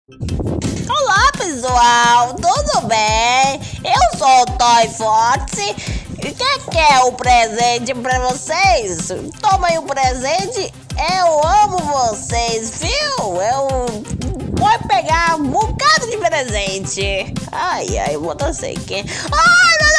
Olá, pessoal, tudo bem? Eu sou o Toy Fox. E quem quer o presente pra vocês? Toma aí o presente. Eu amo vocês, viu? Eu vou pegar um bocado de presente. Ai, ai, eu vou torcer aqui. Ai, meu